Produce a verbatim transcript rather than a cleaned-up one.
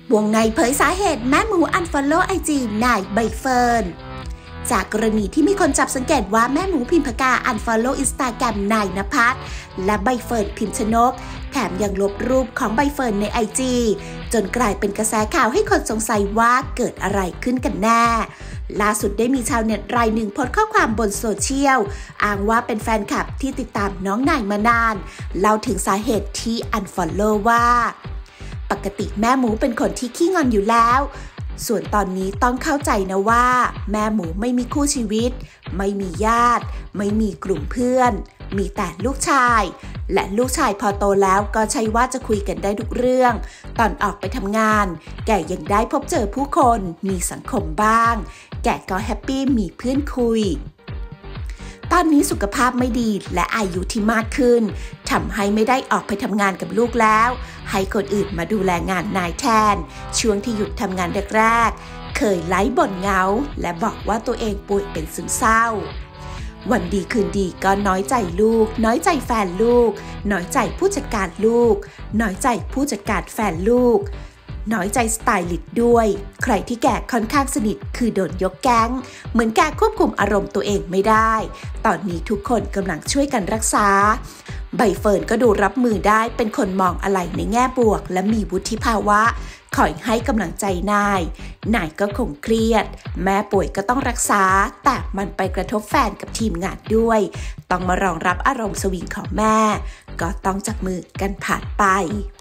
วงในเผยสาเหตุแม่หมูอันฟอลโล่ไอจีนายใบเฟิร์นจากกรณีที่มีคนจับสังเกตว่าแม่หมูพิมพกาอันฟอลโล่อินสตาแกรมนายณภัสและใบเฟิร์นพิมชนกแถมยังลบรูปของใบเฟิร์นในไอจีจนกลายเป็นกระแสข่าวให้คนสงสัยว่าเกิดอะไรขึ้นกันแน่ล่าสุดได้มีชาวเน็ตรายหนึ่งโพสต์ข้อความบนโซเชียลอ้างว่าเป็นแฟนคลับที่ติดตามน้องนายมานานเล่าถึงสาเหตุที่อันฟอลโล่ว่าปกติแม่หมูเป็นคนที่ขี้งอนอยู่แล้วส่วนตอนนี้ต้องเข้าใจนะว่าแม่หมูไม่มีคู่ชีวิตไม่มีญาติไม่มีกลุ่มเพื่อนมีแต่ลูกชายและลูกชายพอโตแล้วก็ใช่ว่าจะคุยกันได้ทุกเรื่องตอนออกไปทำงานแกยังได้พบเจอผู้คนมีสังคมบ้างแกก็แฮปปี้มีเพื่อนคุยตอนนี้สุขภาพไม่ดีและอายุที่มากขึ้นทำให้ไม่ได้ออกไปทำงานกับลูกแล้วให้คนอื่นมาดูแลงานนายแทนช่วงที่หยุดทำงานแรกๆเคยไลฟ์บ่นเหงาและบอกว่าตัวเองป่วยเป็นซึมเศร้าวันดีคืนดีก็น้อยใจลูกน้อยใจแฟนลูกน้อยใจผู้จัดการลูกน้อยใจผู้จัดการแฟนลูกน้อยใจสไตลิสต์ด้วยใครที่แกค่อนข้างสนิทคือโดนยกแก๊งเหมือนแกควบคุมอารมณ์ตัวเองไม่ได้ตอนนี้ทุกคนกำลังช่วยกันรักษาใบเฟิร์นก็ดูรับมือได้เป็นคนมองอะไรในแง่บวกและมีวุฒิภาวะคอยให้กำลังใจนายนายก็คงเครียดแม่ป่วยก็ต้องรักษาแต่มันไปกระทบแฟนกับทีมงานด้วยต้องมารองรับอารมณ์สวิงของแม่ก็ต้องจับมือกันผ่านไป